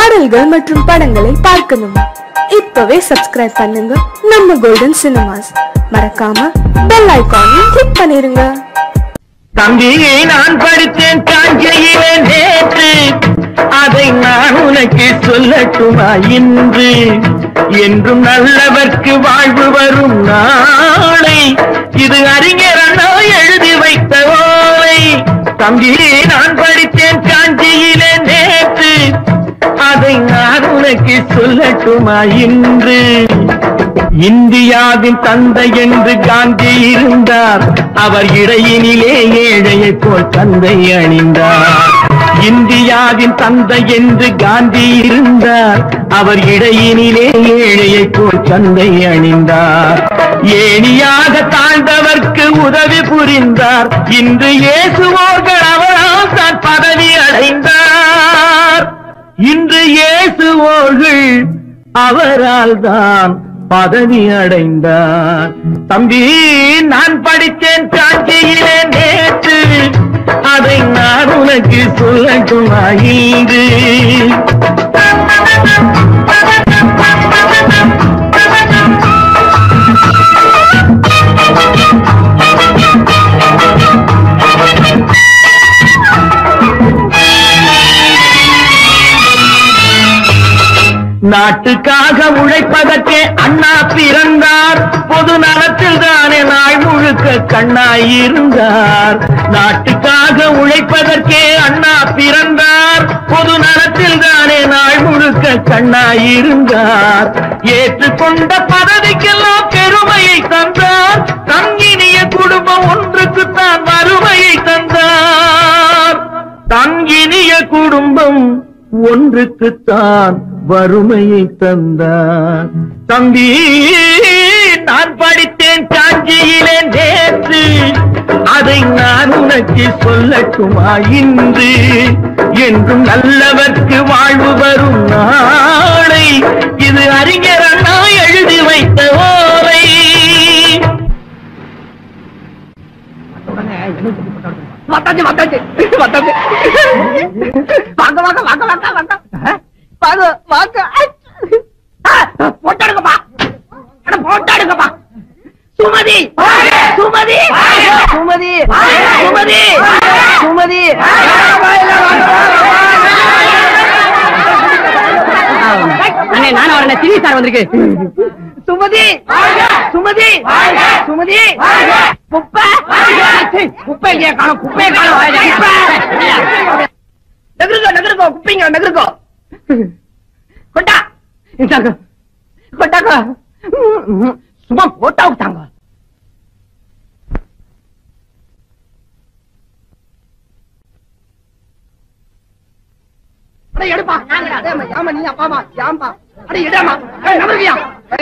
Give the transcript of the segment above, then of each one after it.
பாடல்கள் மற்றும் படங்களை பார்க்கணுமா? இப்பவே சப்ஸ்கிரைப் பண்ணுங்க நம்ம கோல்டன் சினிமாஸ். மறக்காம பெல் ஐகானையும் கிளிக் பண்ணிருங்க. தம்பியை நான் படித்தேன் காஞ்சியிலே நேற்று, அதை நான் உனக்கு சொல்லட்டுமா இன்று? என்றும் நல்லவர்க்கு வாழ்வு வரும் நாளை, இது அறிஞர் அண்ணா எழுதி வைத்த ஓலை. தம்பியை நான் படித்தேன் காஞ்சியிலே நேற்று, அதை நான் உனக்கு சொல்லட்டுமா இன்று? இந்தியாவின் தந்தை என்று காந்தி இருந்தார், அவர் இடையினிலே ஏழையை போல் தந்தை அணிந்தார். இந்தியாவின் தந்தை என்று காந்தி இருந்தார், அவர் இடையினிலே ஏழையை போல் தந்தை அணிந்தார். ஏணியாக தாழ்ந்தவர்க்கு உதவி புரிந்தார், இன்று இயேசுவோர்கள் அவரால் தான் பதவி அடைந்தார். இன்று இயேசுவோர்கள் அவரால் தான் பதவி அடைந்தார். தம்பி நான் படித்தேன் காஞ்சியிலே நேற்று, அதை நான் உனக்கு சொல்லட்டுமா இன்று? நாட்டுக்காக உழைப்பதற்கே அண்ணா பிறந்தார், பொது நலத்தில் தானே நாள் முழுக்க கண்ணாயிருந்தார். நாட்டுக்காக உழைப்பதற்கே அண்ணா பிறந்தார், பொது நலத்தில் தானே நாள் முழுக்க கண்ணாயிருந்தார். ஏற்றுக்கொண்ட பதவிக்கெல்லாம் பெருமையை தந்தார், தங்கினிய குடும்பம் ஒன்றுக்குத்தான் வறுமையை தந்தார். தங்கினிய குடும்பம் ஒன்றுக்குத்தான் வறுமையை தந்தார். தம்பி நான் படித்தேன் காஞ்சியிலே நேற்று, அதை நான் உனக்கு சொல்லட்டுமா இன்று? என்றும் நல்லவர்க்கு வாழ்வு வரும் நாளை, இது அறிஞர் அண்ணா எழுதி வைத்த ஓலை. வாங்க வாங்க வாங்க வாங்க வாங்க வாங்க வாங்க போட்டாடுங்கப்பா, போட்டாடுங்கப்பா. சுமதி சுமதி சுமதி சுமதி சுமதி அண்ணே, நானும் அவரை திரி சார் வந்திருக்கு. சுமதி சுமதி சுமதி குப்பை குப்பை இல்லையா காணும், குப்பையை காணும். நகருக்கோ நகருக்கோ குப்பைங்க நகருக்கோ. கொட்டா கொட்டாக்கா சும்மா போட்டா விட்டாங்க. எடுப்பா ஆமா நீ அப்பாமா யாம்பா அடே இடமா நம்பருக்கியா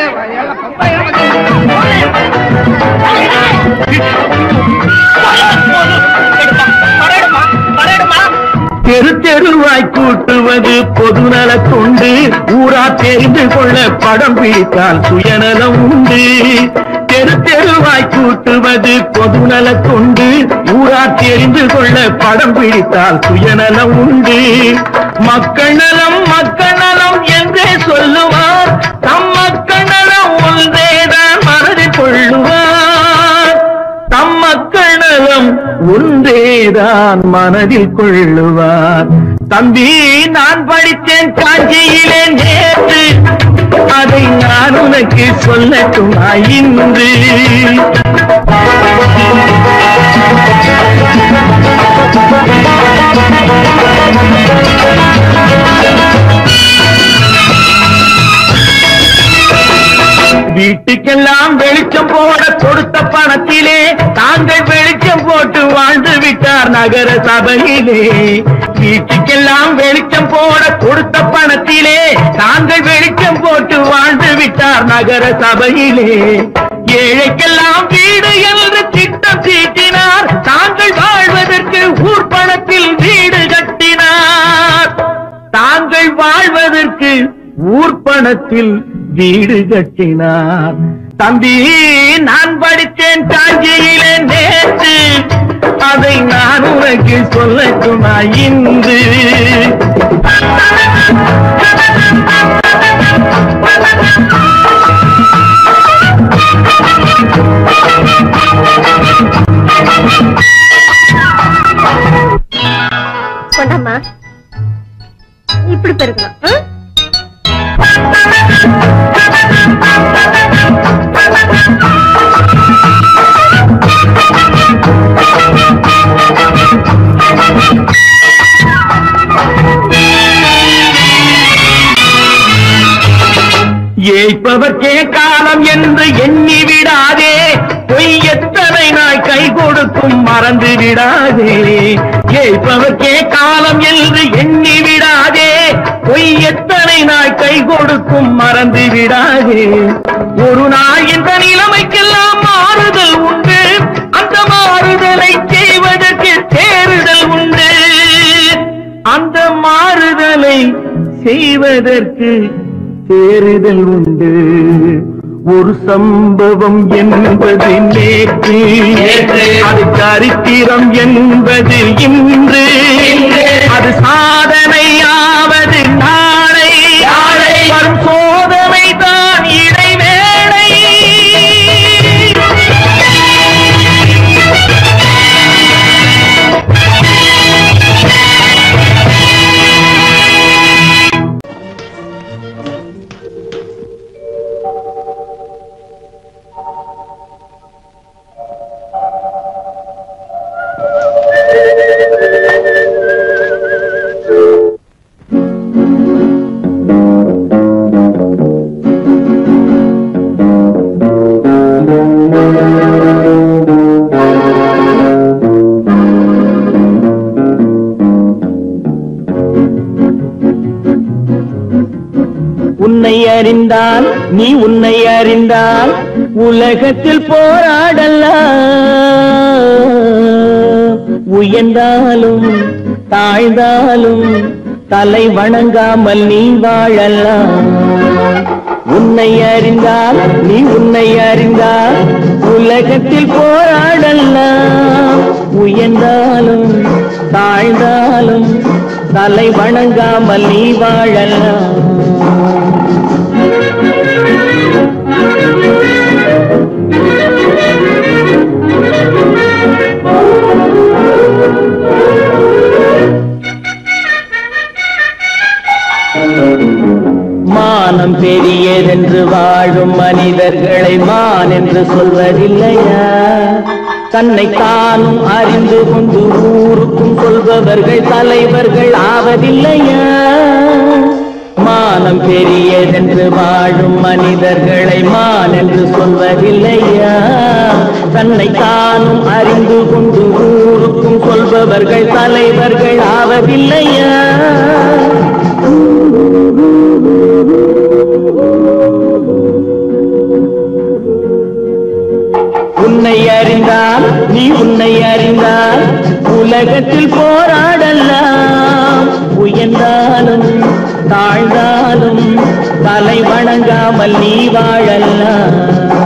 தெரு தெருவாய் கூட்டுவது பொதுநல தொண்டு, ஊரா தெரிந்து கொள்ள படம் பிடித்தால் சுயநலம் உண்டு. தெரு தெருவாய் கூட்டுவது பொதுநல தொண்டு, ஊரா தெரிந்து கொள்ள படம் பிடித்தால் சுயநலம் உண்டு. மக்கள் நலம் என்றே சொல்லுவார், தம் மக்கள் நலம் ஒன்றேதான் மனதில் கொள்ளுவார். தம் மக்கள் நலம் ஒன்றேதான் மனதில் கொள்ளுவார். தம்பி நான் படித்தேன் காஞ்சியிலே நேற்று, அதை நான் உனக்கு சொல்லட்டுமா இன்று? வீட்டுக்கெல்லாம் வெளிச்சம் போட கொடுத்த பணத்திலே தாங்கள் வெளிச்சம் போட்டு வாழ்ந்து விட்டார் நகர சபையிலே. வீட்டுக்கெல்லாம் வெளிச்சம் போட கொடுத்த பணத்திலே தாங்கள் வெளிச்சம் போட்டு வாழ்ந்து விட்டார் நகர சபையிலே. ஏழைக்கெல்லாம் வீடு என்று திட்டம் தீட்டினார், தாங்கள் வாழ்வதற்கு ஊர் பணத்தில் வீடு கட்டினார். தாங்கள் வாழ்வதற்கு ஊர் பணத்தில் வீடு கட்டினார். தம்பி நான் படித்தேன் காஞ்சியிலே நேற்று, அதை நான் உனக்கு சொல்லட்டுமா இன்று? இப்படி பெருக்கணும். ஏய்ப்பவர்க்கே காலம் என்று எண்ணி விடாதே, பொய் எத்தனை நாய் கை கொடுக்கும் மறந்து விடாதே. ஏய்ப்பவர்க்கே காலம் என்று எண்ணி விடாதே, பொய் எத்தனை நாய் கை கொடுக்கும் மறந்து விடாதே. ஒரு நாள் இந்த நிலைமைக்கெல்லாம் மாறுதல் உண்டு, அந்த மாறுதலை செய்வதற்கு தேறுதல் உண்டு. அந்த மாறுதலை செய்வதற்கு தேறுதல் உண்டு. ஒரு சம்பவம் என்பது நேற்று, அது சரித்திரம் என்பது இன்று, அது சாதனையாவது நாளை, வரும் சோதனை தான் இடைவேளை. உன்னை அறிந்தால் நீ உன்னை அறிந்தால் உலகத்தில் போராடலாம். உயர்ந்தாலும் தாழ்ந்தாலும் தலை வணங்காமல் நீ வாழலாம். உன்னை அறிந்தால் நீ உன்னை அறிந்தால் உலகத்தில் போராடலாம். உயர்ந்தாலும் தாழ்ந்தாலும் தலை வணங்காமல் நீ வாழலாம். மானம் பெரியதென்று வாழும் மனிதர்களை மான் என்று சொல்வதில்லையா? தன்னை தானும் அறிந்து கொண்டு ஊருக்கும் சொல்பவர்கள் தலைவர்கள் ஆவதில்லையா? மானம் பெரியதென்று வாழும் மனிதர்களை மான் என்று சொல்வதில்லையா? தன்னை தானும் அறிந்து கொண்டு ஊருக்கும் சொல்பவர்கள் தலைவர்கள் ஆவதில்லையா? உன்னை அறிந்தால் நீ உன்னை அறிந்தால் உலகத்தில் போராடலாம். உயர்ந்தாலும் தாழ்ந்தாலும் தலை வணங்காமல் நீ வாழலாம்.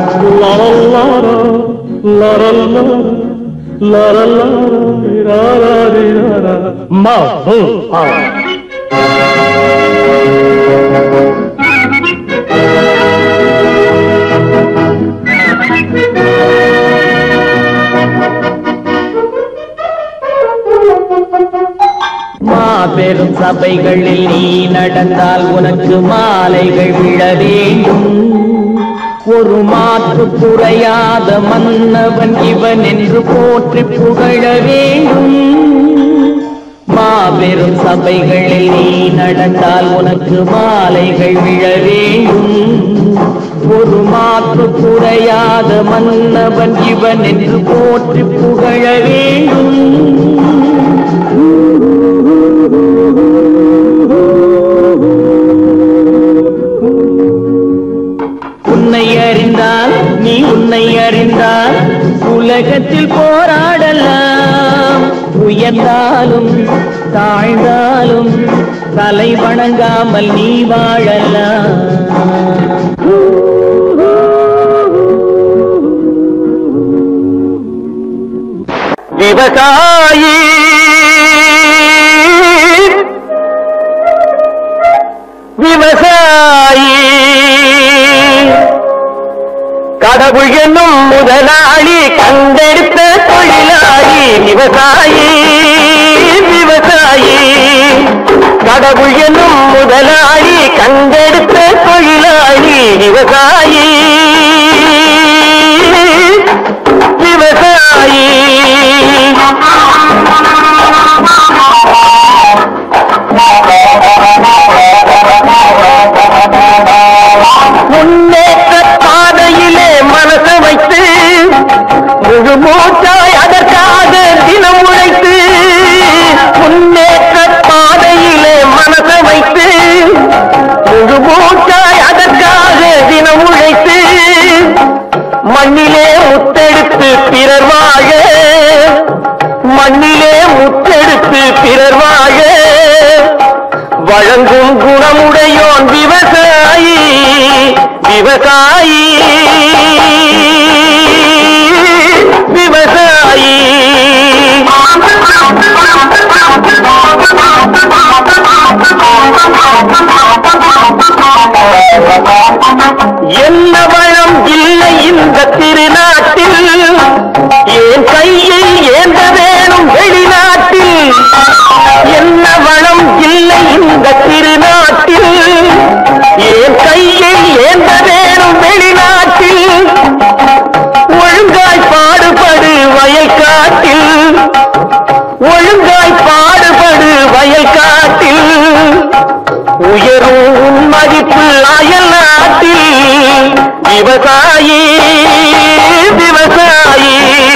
மாபெரும் சபைகளில் நீ நடந்தால் உனக்கு மாலைகள் விழ வேண்டும். ஒரு மாற்று குறையாத மன்னவன் இவன் என்று போற்றி புகழ வேண்டும். மாபெரும் சபைகளில் நீ நடந்தால் உனக்கு மாலைகள் விழ வேண்டும். ஒரு மாற்று குறையாத மன்னவன் இவன் என்று போற்றி புகழ வேண்டும். உன்னை அறிந்தால் நீ உன்னை அறிந்தால் உலகத்தில் போராடலாம். உயர்ந்தாலும் தாழ்ந்தாலும் தலை வணங்காமல் நீ வாழலாம். விவசாயி விவசாயி கடவுள் என்னும் முதலாளி கண்டெடுத்த தொழிலாளி. விவசாயி விவசாயி கடவுள் என்னும் முதலாளி கண்டெடுத்த தொழிலாளி விவசாயி விவசாயி முன்னேற்ற பாதையிலே மனசை வைத்து முழு மூச்சாய் அதற்காக தினம் உழைத்து முன்னேற்ற பாதையிலே மனசை வைத்து முழு மூச்சாய் அதற்காக தினம் உழைத்து மண்ணிலே முத்தெடுத்து பிறர் வாழ மண்ணிலே முத்தெடுத்து பிறர் வாழ வழங்கும் குணமுடையோன் விவசாயி விவசாயி விவசாயி என்ன வளம் இல்லை இந்த திருநாட்டில் என் கையை ஏந்த வேணும் வெளிநாட்டில் என்ன வளம் இல்லை இந்த திருநாட்டில் என் கையை ஏந்த வேணும் வெளிநாட்டில் ஒழுங்காய் பாடுபடு வயல்காட்டில் ஒழுங்காய் பாடுபடு வயல்காட்டில் உயரும் மதிப்பு அயல் நாட்டில் விவசாயி விவசாயி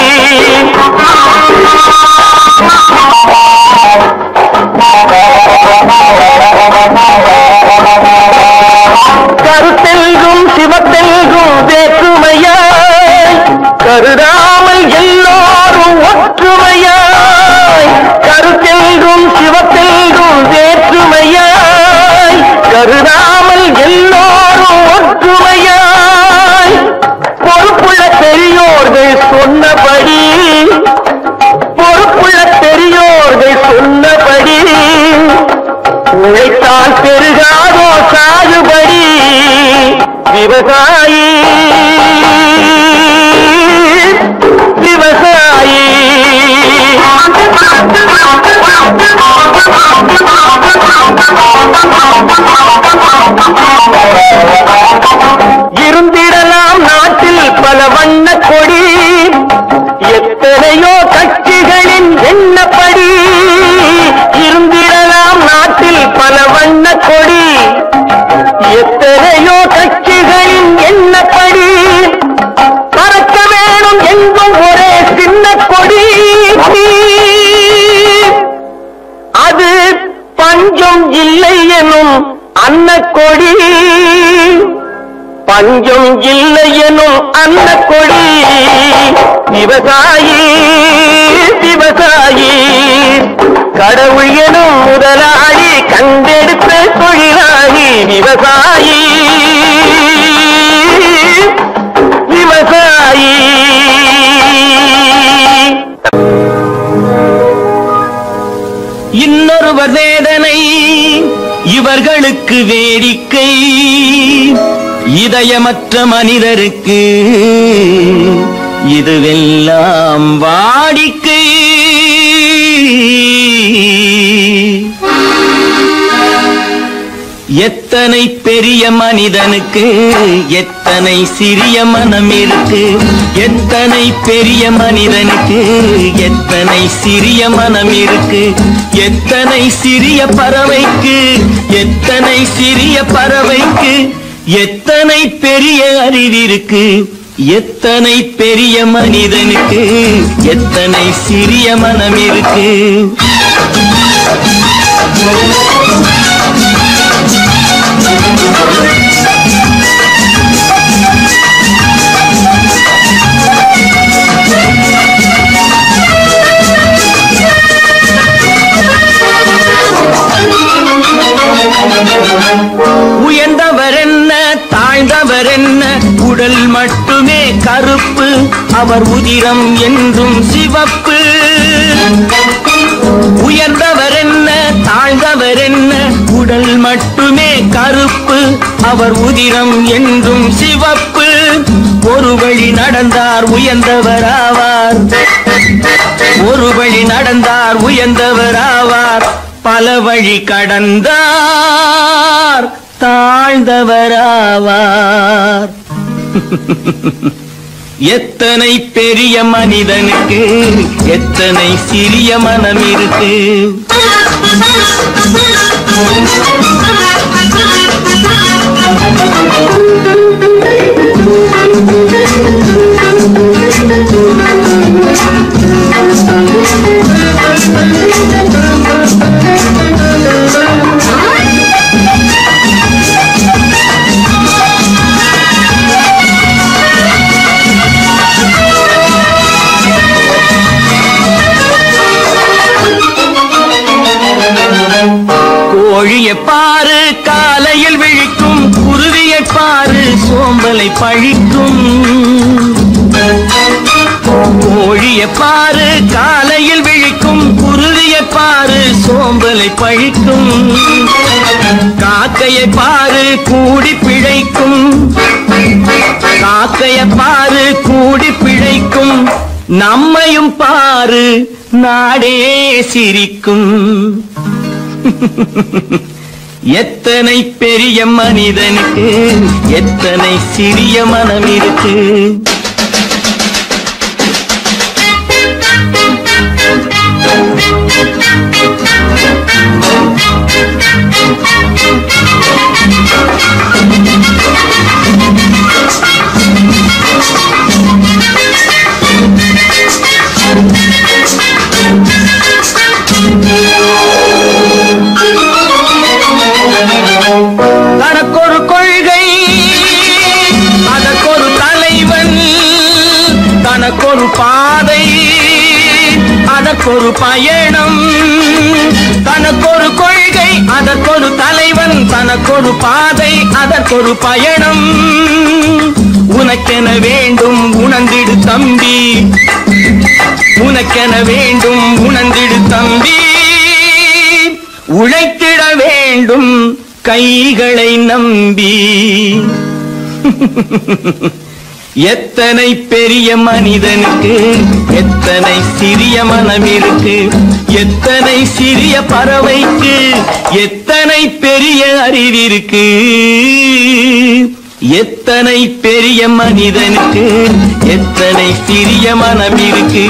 கருத்தெல்கும் சிவத்தெல்கும் வேற்றுமையாய் கருதாமல் எல்லோரும் ஒற்றுமையாய் கருத்தெல்கும் சிவத்தெல்கும் வேற்றுமையாய் கருதாமல் எல்லோரும் ஒற்றுமையாய் பொறுப்புள்ள பெரியோர்கள் சொன்னபடி பொறுப்புள்ள பெரியோர்கள் சொன்னபடி உழைத்தால் பெருகாதோ சாகுபடி விவசாயி விவசாயி இருந்திடலாம் நாட்டில் பல வண்ண கொடி எத்தனையோ கட்சிகளின் எண்ணப்படி இருந்திடலாம் நாட்டில் பல வண்ண கொடி எத்தனையோ கட்சிகளின் எண்ணப்படி பறக்க வேணும் எங்கும் ஒரே சின்ன கொடி அது பஞ்சம் இல்லை எனும் அன்னக்கொடி பஞ்சம் இல்லை எனும் அன்னக்கொடி விவசாயி விவசாயி கடவுள் எனும் முதலாளி கண்டெடுத்த தொழிலாளி விவசாயி விவசாயி இன்னொருவர் வேதனை இவர்களுக்கு வேடிக்கை இதயமற்ற மனிதருக்கு இதுவெல்லாம் வாடிக்கை எத்தனை பெரிய மனிதனுக்கு எத்தனை சிறிய மனம் இருக்கு எத்தனை பெரிய மனிதனுக்கு எத்தனை சிறிய மனம் இருக்கு எத்தனை சிறிய பறவைக்கு எத்தனை சிறிய பறவைக்கு எத்தனை பெரிய அறிவிருக்கு எத்தனை பெரிய மனிதனுக்கு எத்தனை சிறிய மனம் இருக்கு உயர்ந்தவர் என்ன தாழ்ந்தவர் என்ன உடல் மட்டுமே கருப்பு அவர் உதிரம் என்றும் சிவப்பு உயர்ந்தவர் என்ன தாழ்ந்தவர் என்ன உடல் மட்டுமே கருப்பு அவர் உதிரம் என்றும் சிவப்பு ஒரு வழி நடந்தார் உயர்ந்தவராவார் ஒரு வழி நடந்தார் உயர்ந்தவராவார் பல வழி கடந்தார் தாழ்ந்தவராவார். எத்தனை பெரிய மனிதனுக்கு எத்தனை சிறிய மனம் இருக்கு. கோழியை பாரு காலையில் விழிக்கும், குருவியை பாரு சோம்பலை பழிக்கும். கோழியை பாரு காலையில் விழிக்கும், குருவியை பாரு சோம்பலை பழிக்கும். காக்கையை பாரு கூடி பிழைக்கும், காக்கையை பாரு கூடி பிழைக்கும். நம்மையும் பாரு நாடே சிரிக்கும். எத்தனை பெரிய மனிதனுக்கு எத்தனை சிறிய மனம் இருக்கு. தனக்கொரு கொள்கை அதற்கொரு தலைவன், தனக்கொரு பாதை அதற்கொரு பயணம். தனக்கொரு கொள்கை அதற்கொரு தலைவன், தனக்கொரு பாதை அதற்கொரு பயணம். உனக்கென வேண்டும் உணர்ந்திடு தம்பி, உனக்கென வேண்டும் உணர்ந்திடு தம்பி. உழைத்திட வேண்டும் கைகளை நம்பி. எத்தனை பெரிய மனிதனுக்கு எத்தனை சிறிய மனம் இருக்கு. எத்தனை சிறிய பறவைக்கு எத்தனை பெரிய அறிவிருக்கு. எத்தனை பெரிய மனிதனுக்கு எத்தனை சிறிய மனம் இருக்கு.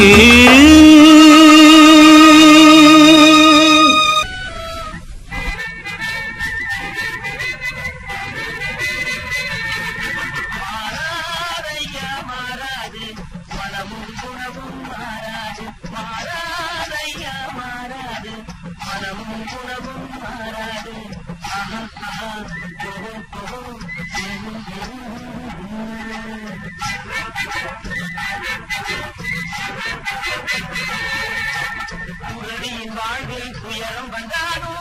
உறவின் வாழ்வில் துயரம் வந்தாலும்,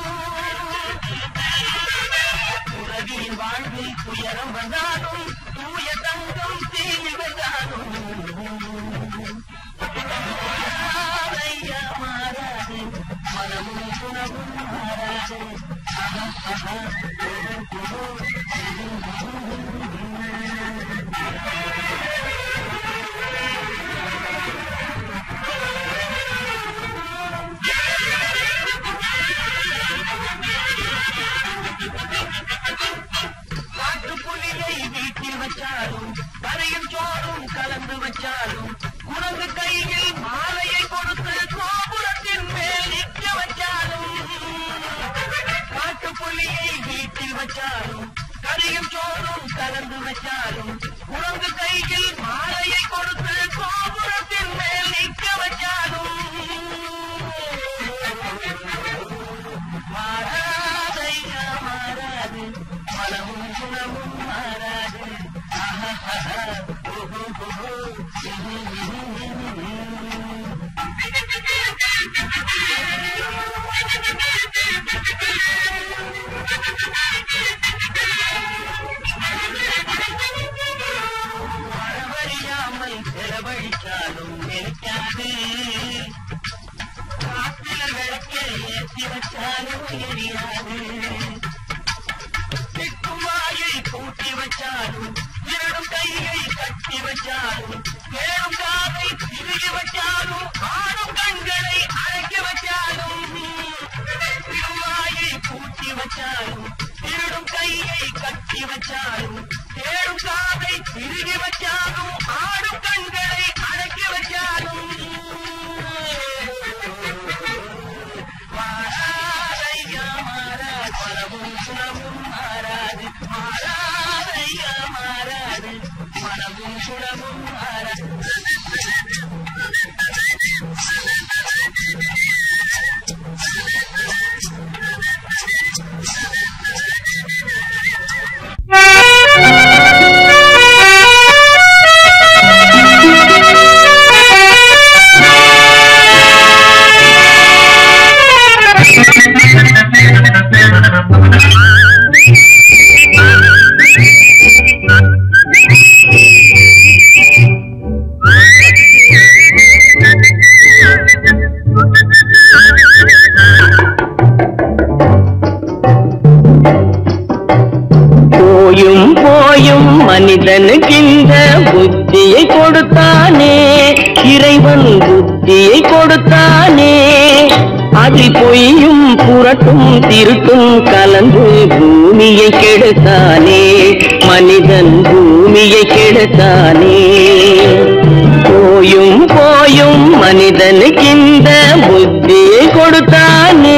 உறவின் வாழ்வில் துயரம் வந்தாலும், தூய தங்கம் தீயில் வந்தாலும் ஐயா மாறாது, மனமும் குணமும் மாறாது. காட்டுப்புலியை வீட்டில் வச்சாலும், கரையும் சோறும் கலந்து வச்சாலும், குரங்கு கையில் மாலையை கொடுத்து கோபுரத்தின் மேல் நிற்க வச்சாலும். காட்டுப்புலியை வீட்டில் வச்சாலும், கரையும் சோறும் கலந்து வச்சாலும், குரங்கு கையில் மாலையை கொடுத்து கோபுரத்தின் மேல் நிற்க வச்சாலும். மாறாதையா மாறாது, மனமும் குணமும் மாறாது. வரவறியாமல் செலவழித்தாலும் நினைக்காது, காத்தில விளக்கை ஏற்றி வச்சாலும் எரியாது. திக்குமாயை கூட்டி வச்சாலும், இரடும் கையை கட்டி வச்சாலும், வேறும் காதை திருகி வச்சாலும், ஆடும் கண்களை அழைக்க வச்சாலும், பூட்டி வச்சாலும் திருடும் கையை கட்டி வச்சாலும் தேடும் காதை திருகி வச்சாலும் ஆடும் கண்களை அடக்கி வச்சாலும் மாறாதையா மாறாது மனமும் குணமும் மாறாது மாறாதையா மாறாது மனமும் குணமும் மாறாது மனிதனுக்கிந்த புத்தியை கொடுத்தானே இறைவன் புத்தியை கொடுத்தானே அதில் பொய்யும் புரட்டும் திருட்டும் கலந்து பூமியை கெடுத்தானே மனிதன் பூமியை கெடுத்தானே போயும் போயும் மனிதனுக்கிந்த புத்தியை கொடுத்தானே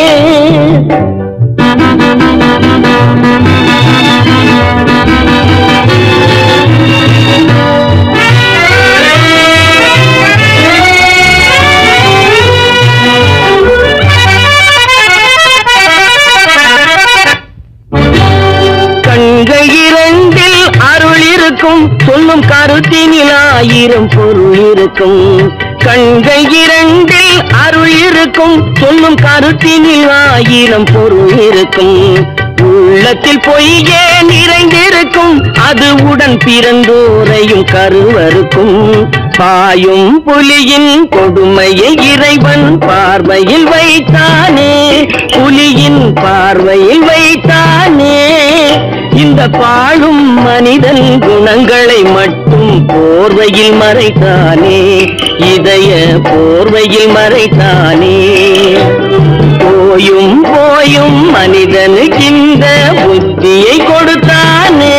சொல்லும் கருத்தினில் ஆயிரம் பொருள் இருக்கும் கண்கள் இரண்டில் அருள் இருக்கும் சொல்லும் கருத்தினில் ஆயிரம் பொருள் இருக்கும் உள்ளத்தில் பொய்யே நிறைந்திருக்கும் அது உடன் பிறந்தோரையும் கருவருக்கும் பாயும் புலியின் கொடுமையை இறைவன் பார்வையில் வைத்தானே புலியின் பார்வையில் வைத்தானே இந்த பாழும் மனிதன் குணங்களை மட்டும் போர்வையில் மறைத்தானே இதய போர்வையில் மறைத்தானே போயும் போயும் மனிதனுக்கு இந்த புத்தியை கொடுத்தானே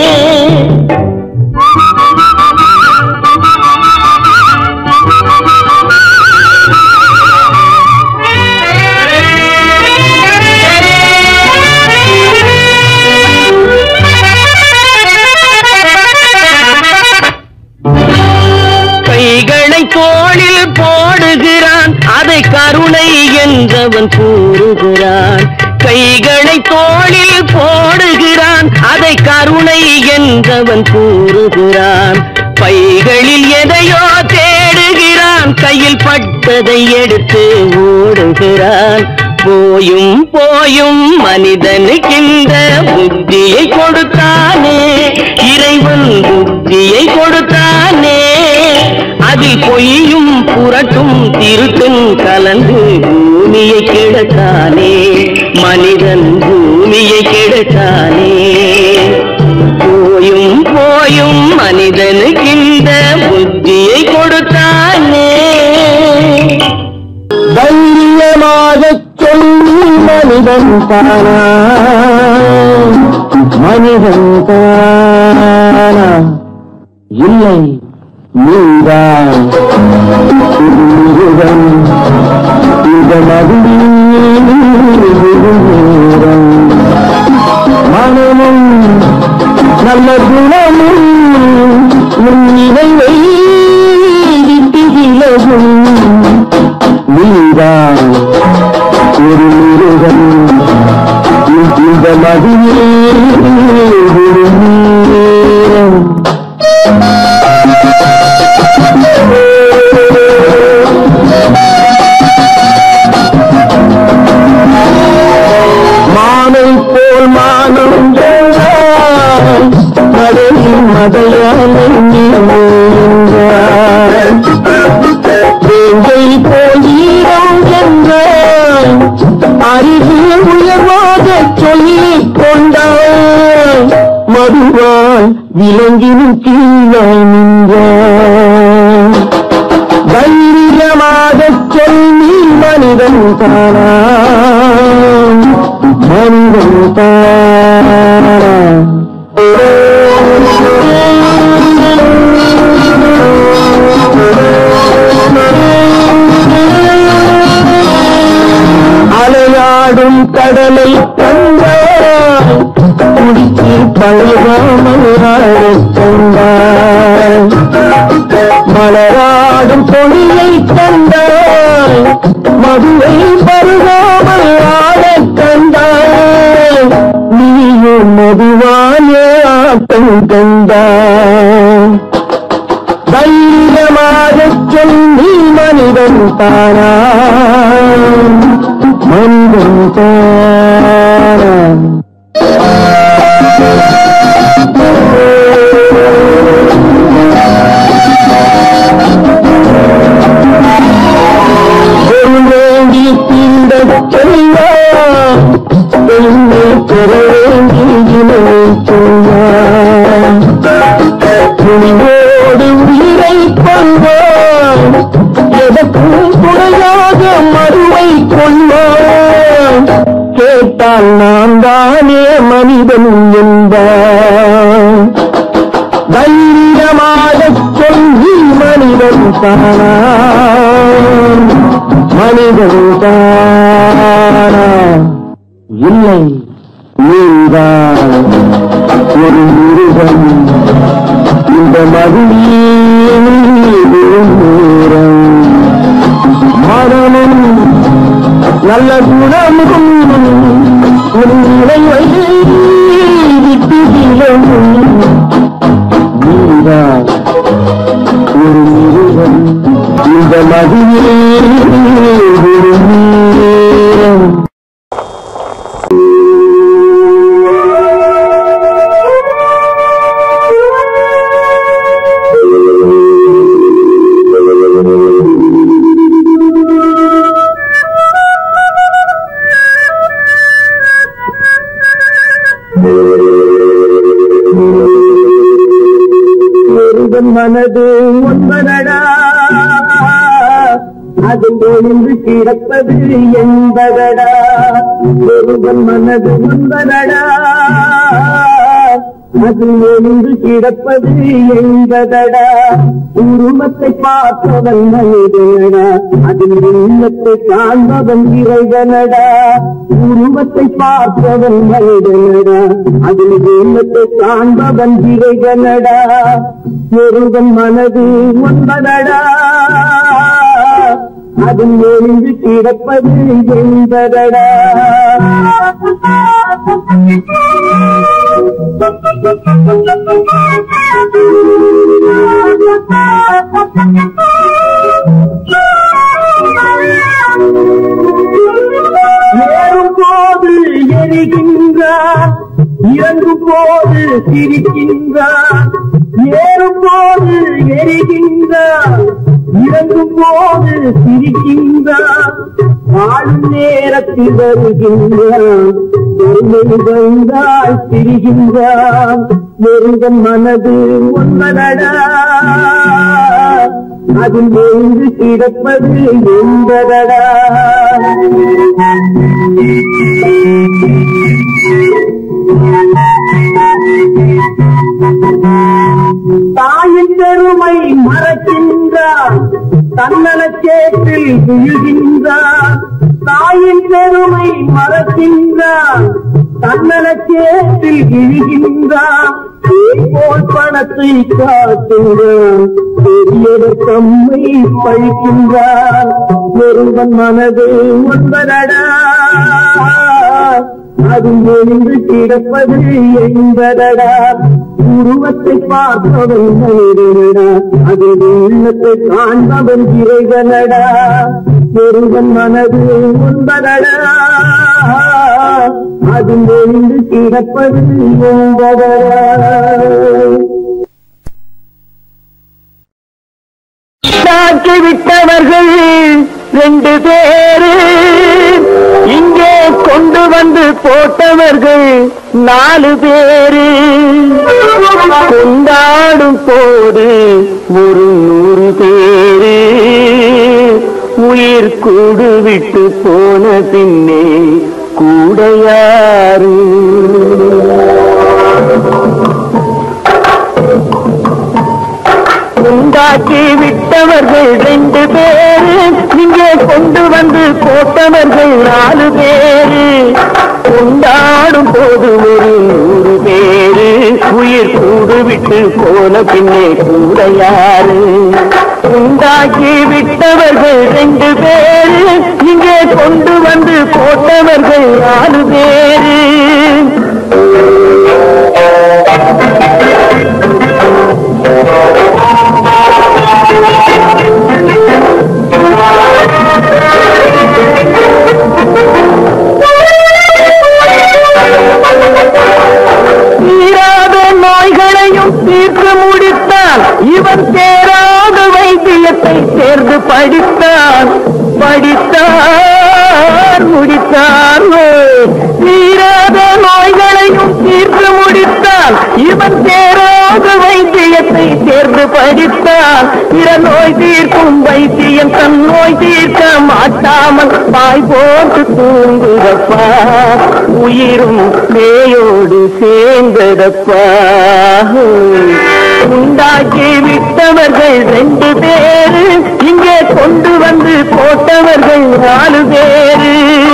தோளில் போடுகிறான் அதை கருணை என்றவன் கூறுகிறான் கைகளை தோளில் போடுகிறான் அதை கருணை என்றவன் கூறுகிறான் பைகளில் எதையோ தேடுகிறான் கையில் பட்டதை எடுத்து ஓடுகிறான் போயும் போயும் மனிதனுக்கிந்த புத்தியை கொடுத்தானே இறைவன் புத்தியை கொடுத்தானே அதில் பொய்யும் புரட்டும் திருட்டும் கலந்து பூமியை கெடுத்தானே மனிதன் பூமியை கெடுத்தானே போயும் போயும் மனிதனுக்கிந்த புத்தியை கொடுத்தானே தைரியமாகச் சொல்லி மனிதன் தானா மனிதன் தானா இல்லை நீதான் மிருகம் இந்த மதியம் மனமும் நல்ல குணமும் உன் நினைவை விட்டு விலகும் நீதான் ஒரு மிருகம் இந்த மதியம் மானை போல் மானம் கடலின் மதையானை வேங்கை போல் ஈரம் என்றால் அறிவு உயர்வாக சொல்லிக் கொண்டால் மறுவாள் விலங்கின் கீழாய் நின்றான் தைரியமாக சொல்லி மனிதன் தானா மனிதன் தானா அலையாடும் கடலை கண்டாய் குடித்து பழகாமல் ஆடச் கண்டாய் மலராடும் பொழியை கண்டாய் மதுவை பருகாமல் ஆடக் கண்டாய் நீயும் மதுவான ஆட்டம் கண்டாய் தைரியமாகச் சொல் நீ மனிதன் தானா மனிதன் தானா வேண்டி தீண்டச் செல்வான் பெண்ணை பெற வேண்டி இணையை சொல்வான் துணிவோடு உயிரை கொள்வான் எதற்கும் துணையாக மறுவை கொள்வான் கேட்டால் நான் தானே மனிதன் என்பான் தைரியமாகச் சொல்லி மனிதன் தானா மனிதன் தானா இல்லை நீதான் ஒரு மிருகம் இந்த மகிழ்ச்சியின் நேரம் மனமும் நல்ல குணமும் ஒரு நிலைவை விட்டு விலகும் நீதான் ஒரு மிருகம் இந்த மகிழ்ச்சியின் நேரம் மனது ஒன்பதடா அதில் ஒளிந்து கிடப்பது என்பதடா ஒருவன் மனது ஒன்பதடா அதில் ஒளிந்து கிடப்பது என்பதடா உருவத்தை பார்ப்பவன் மனிதனடா அதில் உள்ளத்தை காண்பவன் இறைவனடா உருவத்தை பார்ப்பவன் மனிதனடா அதில் உள்ளத்தை காண்பவன் இறைவனடா ஒருவன் மனது ஒன்பதடா அதில் ஒளிந்து கிடப்பது என்பதடா ஏறும் போது எரிகின்றார் இறங்கும் போது சிரிக்கின்றார் ஏறும் போது எரிகின்றார் இறங்கும் போது சிரிக்கின்றார் வாழும் நேரத்தில் வருகின்றார் பொறுமை வந்தால் சிரிகின்றார் ஒருவன் மனது ஒன்பதடா அதில் ஒன்று கிடப்பது என்பதடா தாயின் பெருமை மறக்கின்றார் தன்னலச்சேற்றில் விழுகின்றார் தாயின் பெருமை மறக்கின்றார் தன்னலச்சேற்றில் விழுகின்றார் போல் பணத்தை காட்டுகிறார் பெரியவர் தம்மை பழிக்கின்றார் ஒருவன் மனது ஒன்பதடா அதில் ஒன்று கிடப்பது என்பதடா உருவத்தை பார்ப்பவன் மனிதனடா அதில் உள்ளத்தை காண்பவன் இறைவனடா ஒருவன் மனது ஒன்பதடா அதில் ஒன்று கிடப்பது என்பதடா தாக்கி விட்டவர்கள் 2 பேரு இங்கே கொண்டு வந்து போட்டவர்கள் 4 பேரு கொண்டாடும் போது ஒரு 100 பேரு உயிர் கூடு விட்டு போன பின்னே கூட யாரு? உண்டாக்கி விட்டவர்கள் 2 பேரு, இங்கே கொண்டு வந்து போட்டவர்கள் 4 பேரு. கொண்டாடும் போது ஒரு 100 பேரு, உயிர் கூடு விட்டு போன பின்னே கூட யாரு? உண்டாக்கி விட்டவர்கள் 2 பேரு, இங்கே கொண்டு வந்து போட்டவர்கள் 4 பேரு. தீராத நோய்களையும் தீர்த்து முடித்தான், இவன் சேராத வைத்தியத்தை சேர்ந்து படித்தான். முடித்தான். தீராத நோய்களையும் தீர்த்து முடித்தான், இவன் சேராத வைத்தியத்தை சேர்ந்து படித்தான். பிற நோய் தீர்க்கும் வைத்தியம் தன் நோய் தீர்க்க மாட்டாமல் பாய் போட்டு தூங்குதப்பா, உயிரும் பேயோடு சேர்ந்ததப்பா. உண்டாக்கி விட்டவர்கள் 2 பேரு, இங்கே கொண்டு வந்து போட்டவர்கள் 4 பேரு.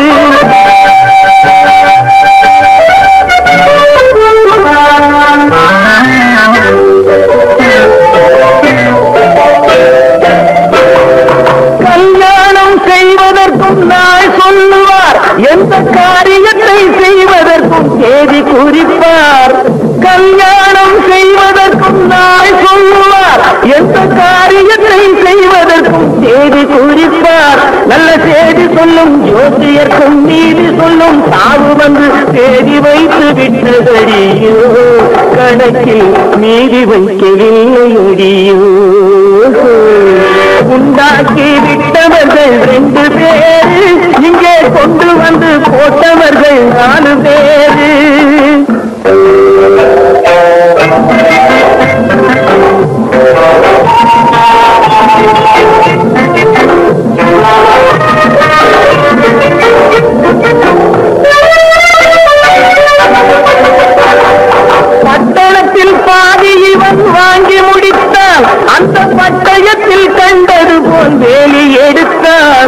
கல்யாணம் செய்வதற்கும் நாள் சொல்லுவார், எந்த காரியத்தை செய்வதற்கும் தேதி குறிப்பார். கல்யாணம் செய்வதற்கும் நாள் சொல்லுவார், எந்த காரியத்தை செய்வதற்கும் தேதி குறிப்பார். நல்ல செய்தி சொல்லும் ஜோசியர்க்கும் நீதி சொல்லும் சாவு வந்து தேதி வைத்து விட்டதடியோ, கணக்கில் நீதி வைக்கவில்லையடியோ. உண்டாக்கி விட்டவர்கள் 2 பேரு, இங்கே கொண்டு வந்து போட்டவர்கள் 4 பேரு. பட்டணத்தில் பாதி இவன் வாங்கி முடித்தான், அந்த பட்டயத்தில் கண்டது போல் வேலி எடுத்தான்.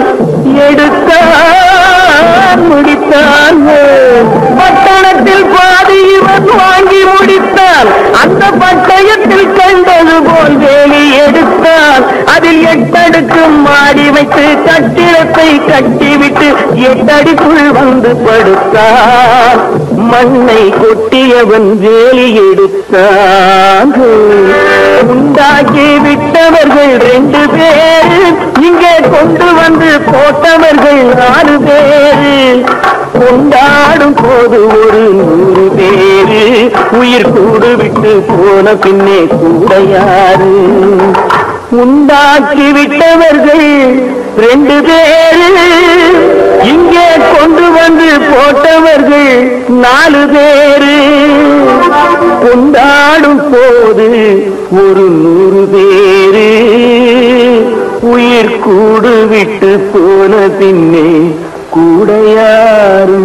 முடித்தான். பட்டணத்தில் பாதி இவன் வாங்கி முடித்தான், அந்த பட்டயத்தில் கண்டது போல் வேலி எடுத்தான். அதில் 8 அடுக்கு மாடி வைத்து கட்டிடத்தை கட்டிவிட்டு 8 அடிக்குள் வந்து படுத்தான். மண்ணை கொட்டியவன் வேலி எடுத்தான். உண்டாக்கி விட்டவர்கள் 2 பேரு, இங்கே கொண்டு வந்து போட்டவர்கள் 4 பேரு. கொண்டாடும் போது ஒரு 100 பேரு, உயிர் கூடு விட்டு போன பின்னே கூட யாரு? உண்டாக்கி விட்டவர்கள் 2 பேரு, இங்கே கொண்டு வந்து போட்டவர்கள் 4 பேரு. கொண்டாடும் போது ஒரு 100 பேரு, உயிர் கூடு விட்டு போன பின்னே கூட யாரு?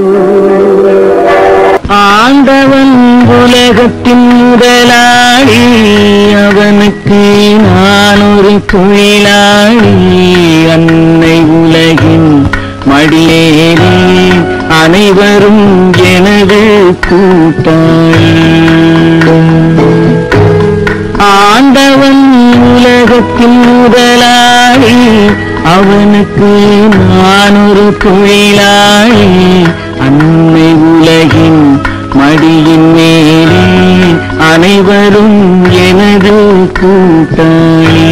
ஆண்டவன் உலகத்தின் முதலாளி, அவனுக்கு நான் ஒரு தொழிலாளி. அன்னை உலகின் மடியேறி அனைவரும் எனது கூட்டாளி. ஆண்டவன் உலகத்தின் முதலாளி, அவனுக்கு நான் ஒரு தொழிலாளி. அன்னை உலகின் மடியின் மேலே அனைவரும் எனது கூட்டாளி.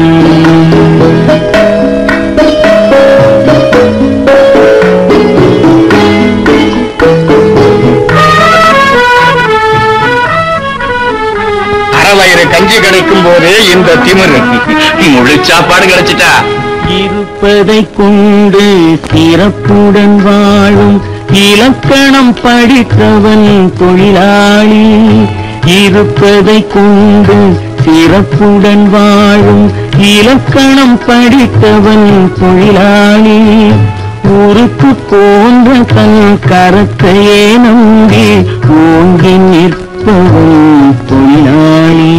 அறவயிறு கஞ்சி கிடைக்கும் போதே இந்த திமிரு, முழு சாப்பாடு கிடைச்சிட்டா. இருப்பதை கொண்டு சிறப்புடன் வாழும் இலக்கணம் படித்தவன் தொழிலாளி. இருப்பதை கொண்டு சிறப்புடன் வாழும் இலக்கணம் படித்தவன் தொழிலாளி. உருக்கு போன்ற தன் கரத்தையே நம்பி ஓங்கி நிற்பவன் தொழிலாளி.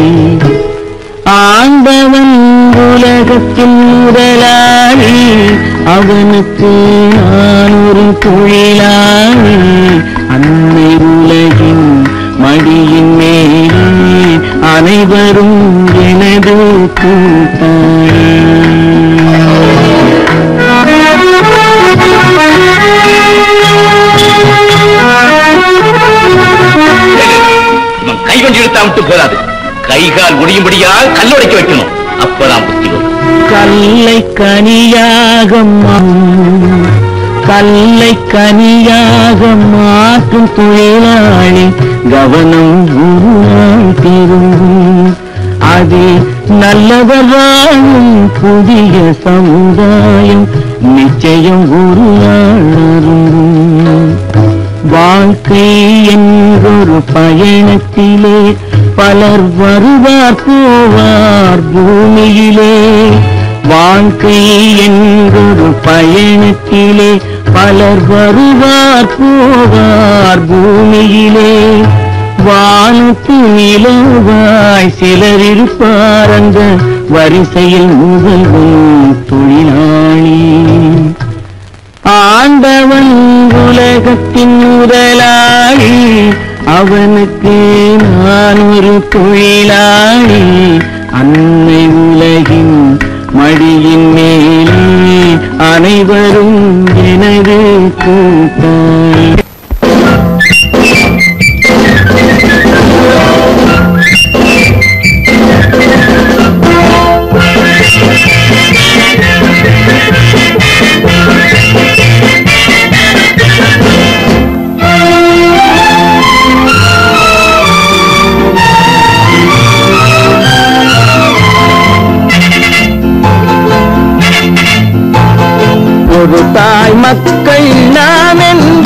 ஆண்டவன் உலகத்தின் முதலாளி, அவனுக்கு நான் ஒரு தொழிலாளி. அன்னை உலகின் மடியின் மேலே அனைவரும் எனது கூட்டாளி. கை கொஞ்சம் இழுத்தா விட்டு போதாது, கைகால் முடியும்படியாக கல்லுடைக்க வைக்கணும். அப்பதான் புத்தி வரும். கல்லை கனியாக மாற்றும் தொழிலாளி கவனம் உருவாய் திரும்பும். அது நல்லவராகும் புதிய சமுதாயம் நிச்சயம் உருவாழும். வாழ்க்கை என்றொரு பயணத்திலே பலர் வருவார் போவார் பூமியிலே. வாழ்க்கை என்றொரு பயணத்திலே பலர் வருவார் போவார் பூமியிலே. வானத்து நிலவாய் சிலர் இருப்பார் அந்த வரிசையில் முதல்வன் தொழிலாளி. ஆண்டவன் உலகத்தின் முதலாளி, அவனுக்கு நான் ஒரு தொழிலாளி. அன்னை உலகின் மடியின் மேலே அனைவரும் எனது கூட்டாளி. ஒரு தாய் மக்கள் நாம்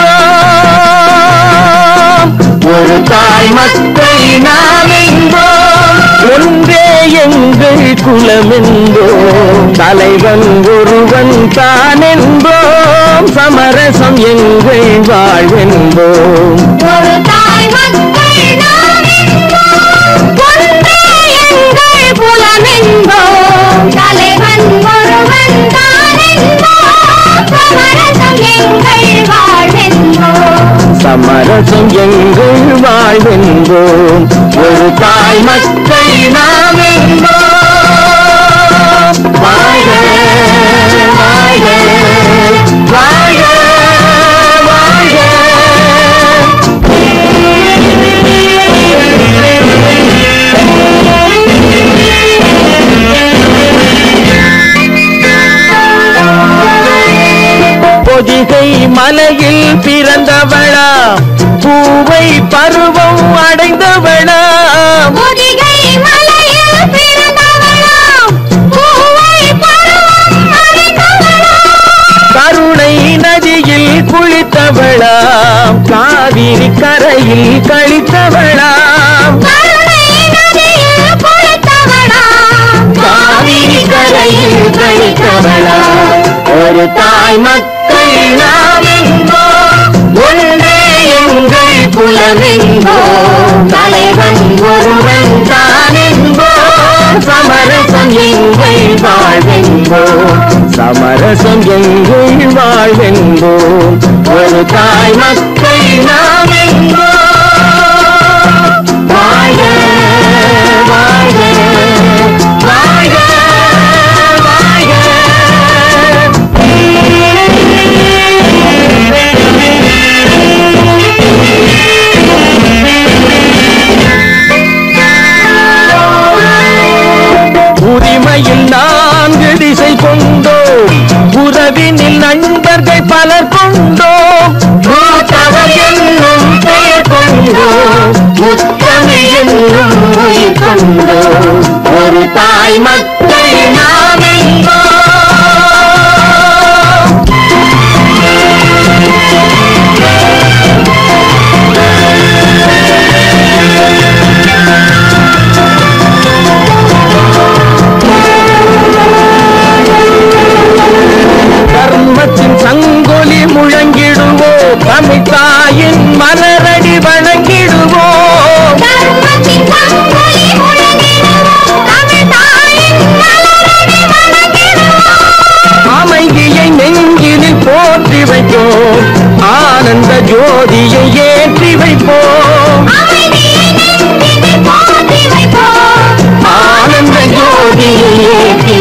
என்போம், ஒரு தாய் மக்கள் நாம் என்போம். ஒன்றே எங்கள் குலம் என்போம், தலைவன் ஒருவன் தான் என்போம். சமரசம் எங்கள் வாழ்வென்போம். ஒரு தாய் மக்கள் நாம் என்போம், ஒன்றே எங்கள் குலம் என்போம். தலைவன் ஒருவன் தான் என்போம். சமரசம் எங்கள் வாழ்வென்போம். ஒரு தாய் மக்கள் நாம் என்போம். வாழ்க வாழ்க வாழ்க வாழ்க. பொதிகை மலையில் பிறந்தவளா, பூவை பருவம் அடைந்தவளா. பொதிகை மலையில் பிறந்தவளா, பூவை பருவம் அடைந்தவளா. கருணை நதியில் குளித்தவளா, காவிரி கரையில் கழித்தவளா. கருணை நதியில் குளித்தவளா, காவிரி கரையில் கழித்தவளா. ஒரு தாய் மக்கள் நாம் என்போம், ஒன்றே எங்கள் குலம் என்போம். தலைவன் ஒருவன் தான் என்போம். சமரசம் எங்கள் வாழ்வென்போம், சமரசம் எங்கள் வாழ்வென்போம். ஒரு தாய் மக்கள் நாம் என்போம். வாழ்க வாழ்க வாழ்க வாழ்க. உரிமையில் 4 திசை கொண்டோம், உறவினில் நண்பர்கள் பலர் கொண்டோம். மூத்தவர் என்னும் பெயர் கொண்டோம், முத்தமிழ் என்னும் உயிர் கொண்டோம். ஒரு தாய் மக்கள் நாம் என்போம். தர்மத்தின் சங்க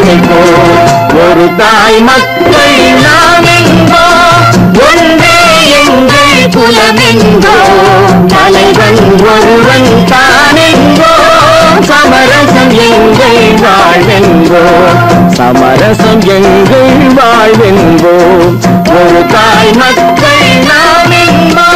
நினைப்போம். ஒரு தாய் மக்கள் நாம் என்போம், ஒன்றே எங்கள் குலமென்போம். தலைவன் ஒருவன் தானென்போம், சமரசம் எங்கள் வாழ்வென்போம். சமரசம் எங்கள் வாழ்வென்போம். ஒரு தாய் மக்கள் நாம் என்போம்.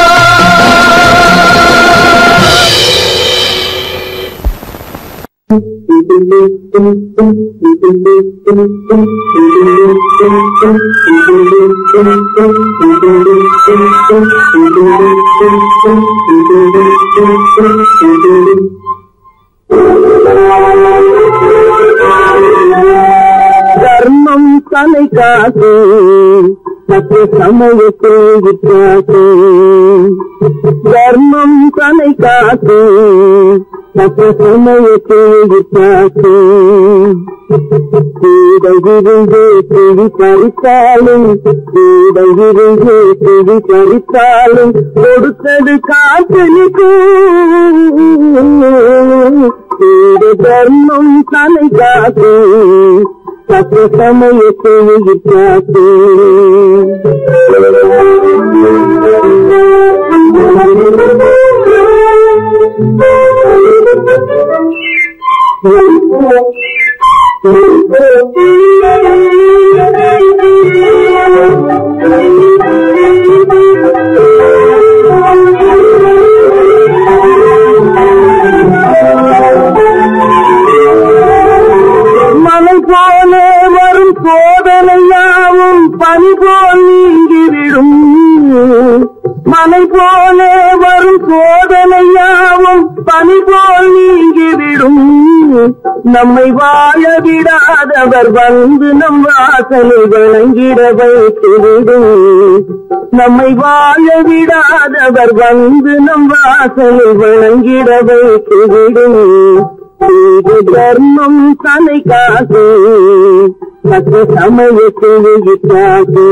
தர்மம் தலை காத்து சற்று சமயத்தில் விட்டாசு. தர்மம் தலை காத்து சற்று சமயத்தில் விட்டாசு. கூடையிருந்து பிடி பறித்தாலும், கூடையிருந்து பிடி பறித்தாலும் கொடுத்தது காத்தலிக்கும். தர்மம் தலை காத்து சற்று சமயத்தில் விட்டாசு. மலை போலே வரும் சோதனையாவும் பனி போல் நீங்கிவிடும். மலை போலே வரும் சோதனையாவும் பனி போல் நீங்கிவிடும். நம்மை வாழ விடாதவர் வந்து நம் வாசலில் வணங்கிட வைத்துவிடும். நம்மை வாழ விடாதவர் வந்து நம் வாசலில் வணங்கிட வைத்துவிடும். தர்மம் தலை காசு சற்று சமயத்தில் விட்டாசு.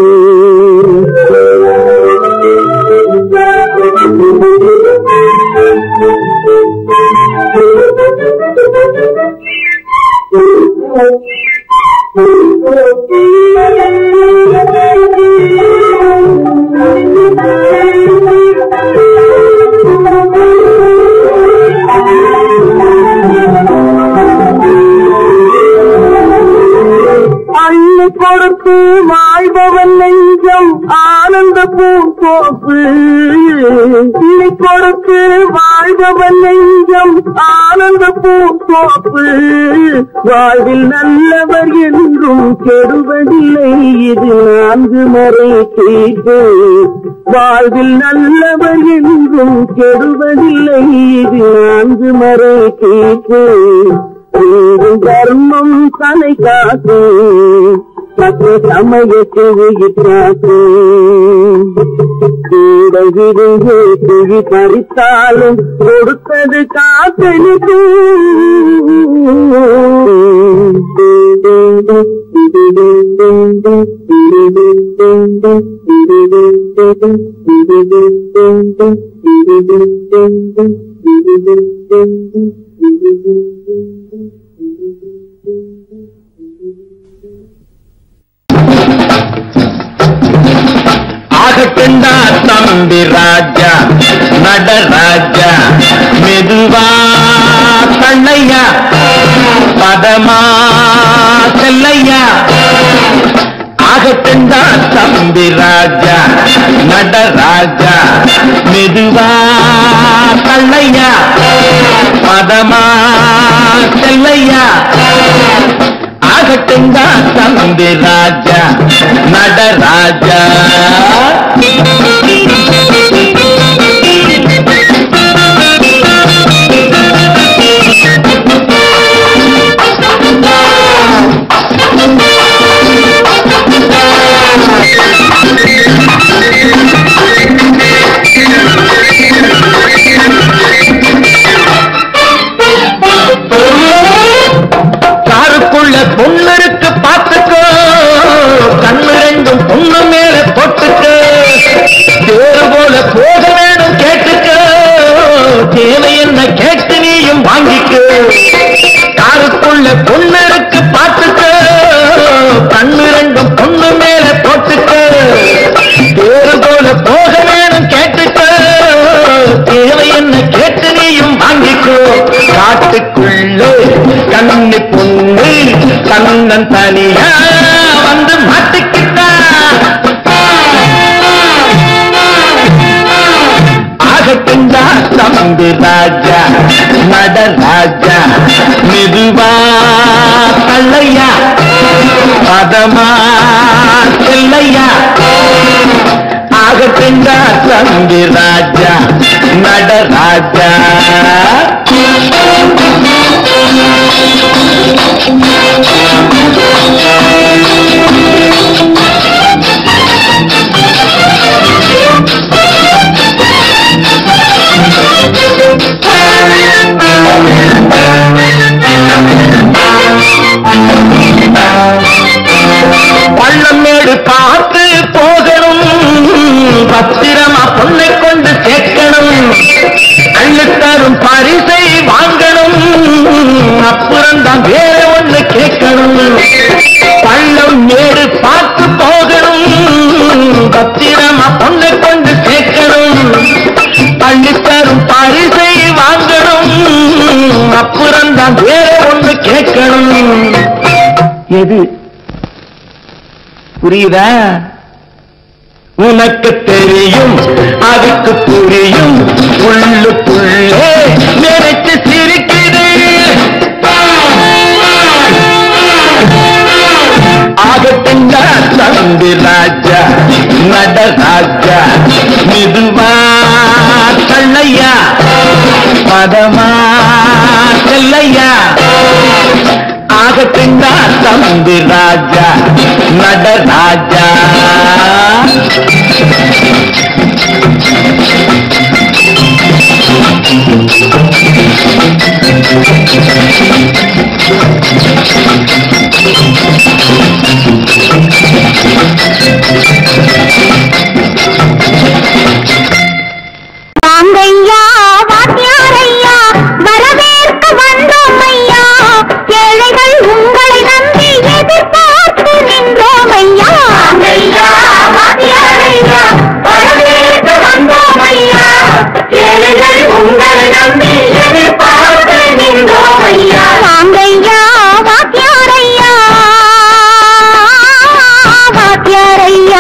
அள்ளி கொடுத்து வாழ்பவன் நெஞ்சம் ஆனந்த பூங்கோப்பு. அள்ளி கொடுத்து வாழ்பவன் நெஞ்சம் ஆனந்த பூங்கோப்பு. வாழ்வில் நல்லவர் என்றும் கெடுவதில்லை இது 4 மறை தீர்ப்பு. வாழ்வில் நல்லவர் என்றும் கெடுவதில்லை இது 4 மறை தீர்ப்பு. தர்மம் தலை காத்து சற்று சமயத்தில் விட்டாசு. கூடையிருந்து பிடி பறித்தாலும் கொடுத்தது காத்தலிக்கும். ஆகட்டுண்டா தம்பி ராஜா நடராஜா மெதுவா கண்ணையா பதமா செல்லையா. ஆகட்டுண்டா தம்பி ராஜா நடராஜா மெதுவா கண்ணையா பதமா செல்லையா. ஆகட்டுண்டா தம்பி ராஜா நடராஜா. காருக்குள்ள பொண்ணு இருக்கு பார்த்துக்கோ, கண்ணு ரெண்டும் பொண்ணு மேல போட்டுக்கோ. தன்னன் தனியா வந்து மாட்டிக்கிட்டா ஆகட்டுண்டா தம்பி ராஜா நடராஜா மெதுவா தள்ளையா பதமா செல்லையா ஆகட்டுண்டா தம்பி ராஜா நடராஜா பள்ளமேடு பார்த்து போகணும் பத்திரமா பொண்ணை கொண்டு சேர்க்கணும் அள்ளித்தரும் பரிசை வாங்கணும் அப்புறம்தான் வேற ஒண்ணு கேட்கணும் பள்ளம் மேடு பார்த்து போகணும் பத்திரமா பொண்ணை கொண்டு சேர்க்கணும் அள்ளித்தரும் பரிசை வாங்கணும் அப்புறம்தான் வேற ஒண்ணு கேட்கணும் எது புரியுதா உனக்கு தெரியும் அதுக்கு புரியும் உள்ளுக்குள்ளே நினைச்சு சிரிக்குது ஆகட்டுண்டா தம்பி ராஜா நடராஜா மெதுவா தள்ளையா பதமா செல்லையா ஆகட்டுண்டா தம்பி ராஜா நடராஜா வாங்கையா வாத்தியாரையா வரவேற்க வந்தோம் ஐயா ஏழைகள் உங்களை நம்பி எதிர்பார்த்து நின்றோம் ஐயா வாங்கையா வாத்தியாரையா வரவேற்க வந்தோம் ஐயா ஏழைகள் உங்களை நம்பி எதிர்பார்த்து நின்றோம் ஐயா வாங்கையா வாத்தியாரையா வாத்தியாரையா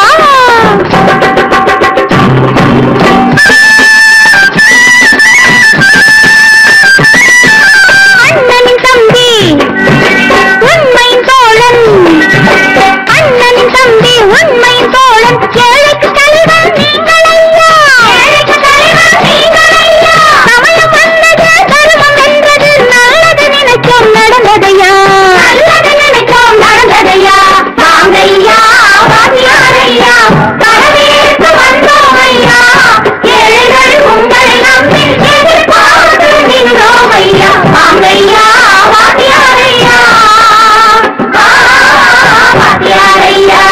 அண்ணனின் தம்பி உண்மையின் தோழன் அண்ணனின் தம்பி உண்மையின் தோழன் ஏழைக்கு தலைவன் நீங்கள் ஐயா ஏழைக்கு தலைவன் நீங்கள் ஐயா சமயம் வந்தது தர்மம் வென்றது நல்லது நினைச்சோம் நடந்ததையா நல்லது நினைச்சோம் நடந்ததையா வாங்கையா வாத்தியாரையா வரவேற்று வந்தோம் ஐயா ஏழைகள் உங்களை நம்பி எதிர்பார்த்து நின்றோம் ஐயா வாங்கையா வாத்தியாரையா வாத்தியாரையா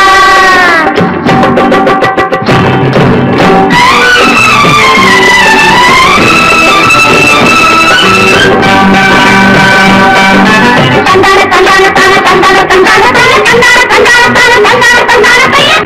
தந்தான தந்தான தான தந்தான தந்தான தான தந்தான தந்தான தான தந்தான தந்தான பையன்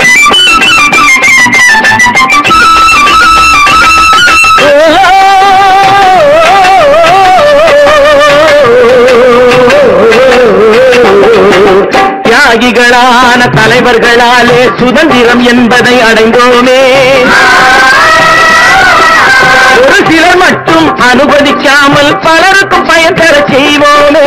தியாகிகளான தலைவர்களாலே சுதந்திரம் என்பதை அடைந்தோமே ஒரு சிலர் மட்டும் அனுமதிக்காமல் பலருக்கும் பயன் தர செய்வோமே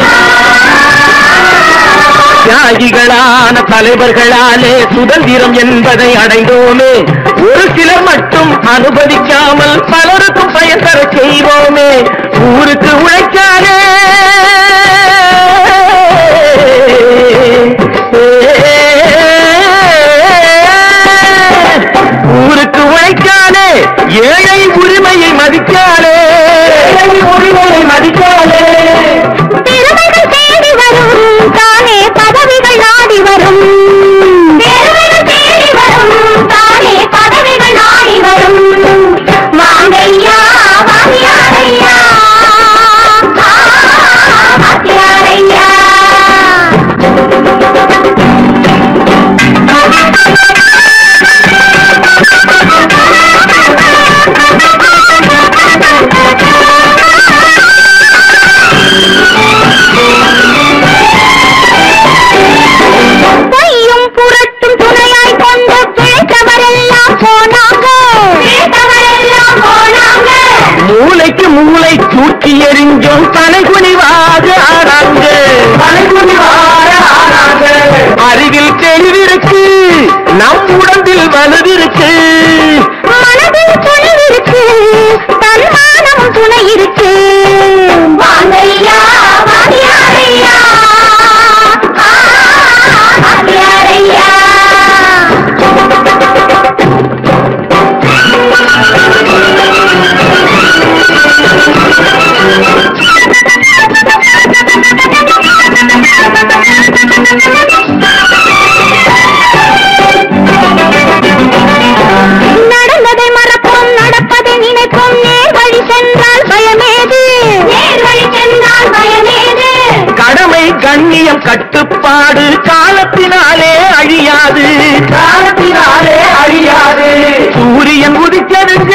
தியாகிகளான தலைவர்களாலே சுதந்திரம் என்பதை அடைந்தோமே ஒரு சிலர் மட்டும் அனுமதிக்காமல் பலருக்கும் பயன் தர செய்வோமே ஊருக்கு உழைச்சாலே ஊருக்கு உழைக்காலே ஏழை உரிமையை மதிக்காலே உரிமையை மதிக்காலே திறமைகள் தேடி வரும் தானே பதவிகள் நாடி வரும் திறமைகள் தேடி வரும் தானே பதவிகள் நாடி வரும் வாங்கையா வாத்தியாரையா மூளைக்கு மூளை தூக்கி எறிஞ்சோம் தலைகுனிவாக ஆறாங்க அறிவில் தெளிவிருக்கு நம் உடம்பில் வலுவிருக்கு மனதில் துணிவிருக்கு தன்மானம் துணை இருக்கு வாங்கையா வாங்கியாரையா வாங்கியாரையா நடந்ததை மறப்போம் நடப்பதை நினைப்போம் நேர் வழி சென்றால் பயமேது நேர் வழி சென்றால் பயமேது கடமை கண்ணியம் கட்டுப்பாடு காலத்தினாலே அழியாது காலத்தினாலே அழியாது சூரியன் உதிக்கதுங்க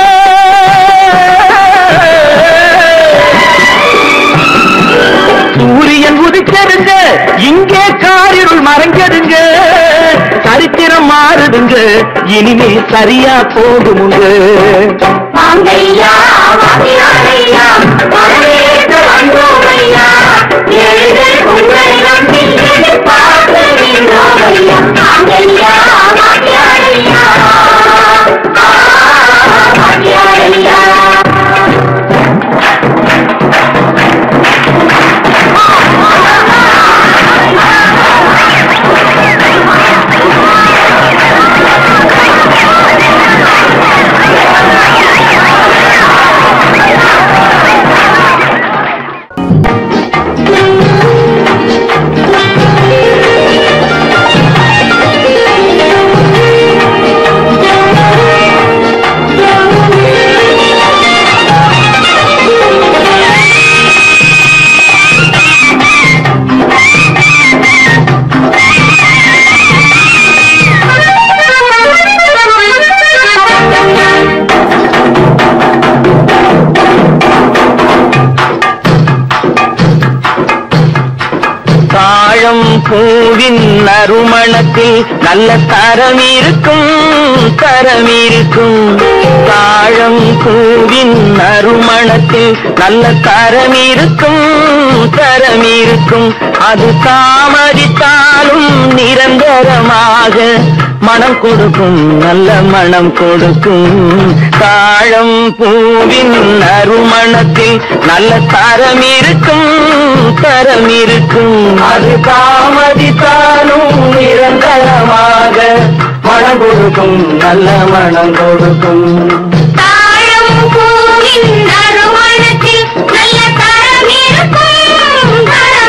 சூரியன் உதிக்கதுங்க இங்கே காரிருள் மறைஞ்சதுங்க சரித்திரம் மாறுதுங்க இனிமே சரியா போகுமுங்க வாங்கையா வாங்கியாரையா வரவேற்று வந்தோமையா ஏழைகள் உங்களை நம்பி பார்த்து நின்றோமையா வாங்கையா வாங்கியாரையா வாங்கியாரையா பூவின் நறுமணத்தில் நல்ல தரம் இருக்கும் தாழம் பூவின் நறுமணத்தில் நல்ல தரம் இருக்கும் அது தாமதித்தாலும் நிரந்தரமாக மனம் கொடுக்கும் நல்ல மனம் கொடுக்கும் தாழம் பூவின் நறுமணத்தில் நல்ல தரம் இருக்கும் அது தாமதித்தாலும் நிரந்தரமாக மனம் கொடுக்கும் நல்ல மனம் கொடுக்கும் தாழம் பூவின் நறுமணத்தில் நல்ல தரம் இருக்கும்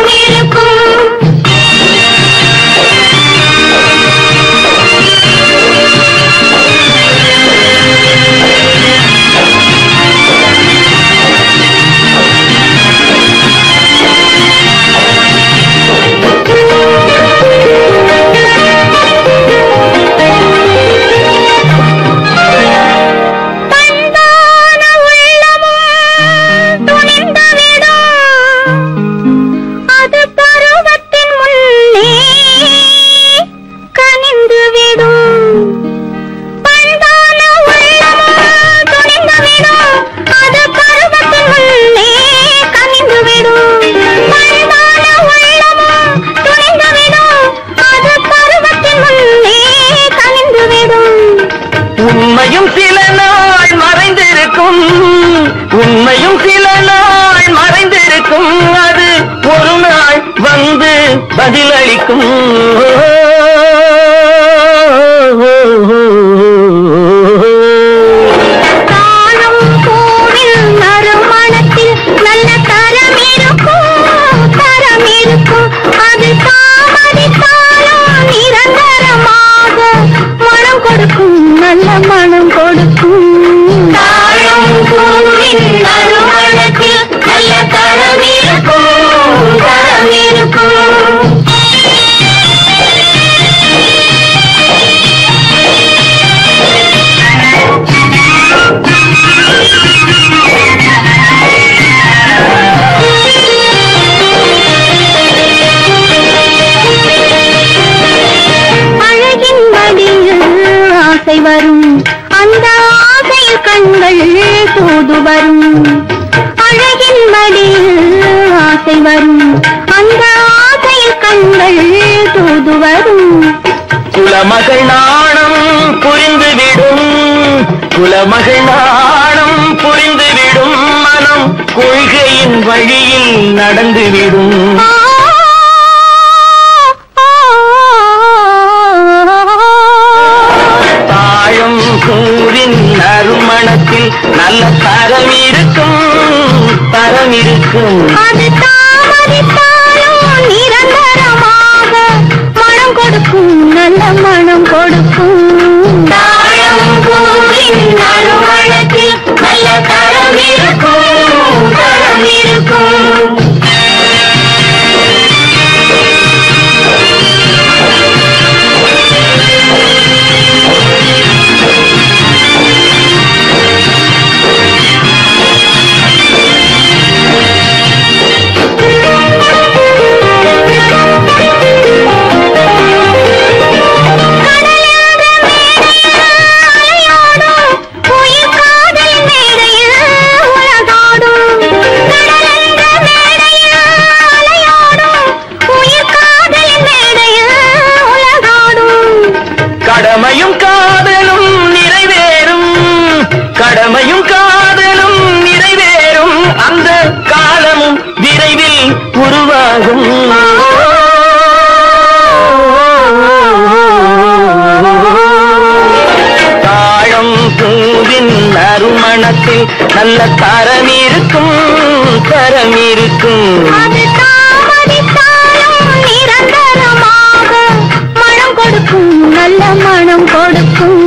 உண்மையும் சில நாள் மறைந்திருக்கும் அது ஒரு நாள் வந்து பதிலளிக்கும் நல்ல மனம் கொடுக்கும் தாழம் பூவின் நறுமணத்தில் நல்ல தரம் இருக்கும் அழகின் மடியில் ஆசை வரும் அந்த ஆசையில் கண்கள் தூது வரும் குலமகள் நாணம் புரிந்துவிடும் குலமகள் நாணம் புரிந்துவிடும் மனம் கொள்கையின் வழியில் நடந்துவிடும் தாழம் கூறின் நறுமணத்தில் நல்ல தரம் இருக்கும் அது தாமதித்தாலும் நிரந்தரமாக மனம் கொடுக்கும் நல்ல மனம் கொடுக்கும் தாழம் கூறின் நறுமணத்தில் நல்ல தரம் இருக்கும் கடமையும் காதலும் நிறைவேறும் அந்த காலமும் விரைவில் உருவாகும் தாழம் பூவின் நறுமணத்தில் நல்ல தரம் இருக்கும் அது தாமதித்தாலும் நிரந்தரமாக மனம் கொடுக்கும் நல்ல மனம் கொடுக்கும்